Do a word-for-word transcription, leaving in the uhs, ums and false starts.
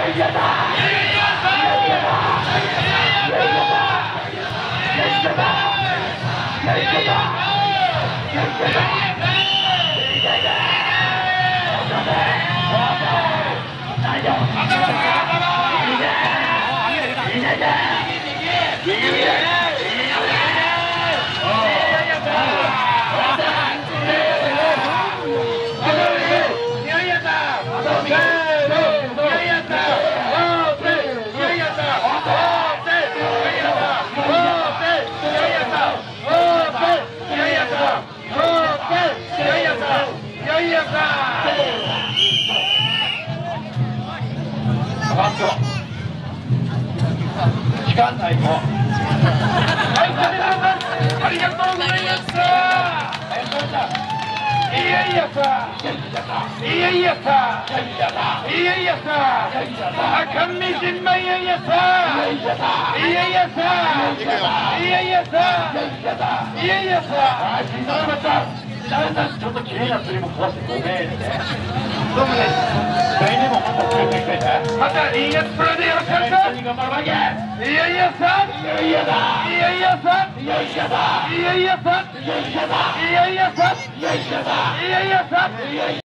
時間内も。はい、ありがとうございました。いやいやさ、いやいやさ、いやいやさ、赤みじんまいやいやさ、いやいやさ、いやいやさ、いやいやさ、ちょっと綺麗な釣りも壊してごめんね。どうもです。来年もまた連れてきてね。またいいやつプロでよろしかった。いやいやさ、いやいやさ、いやいやさ、いやいやさ、いやいやさ、いやいやさ、いやいやさ、いやいやさ。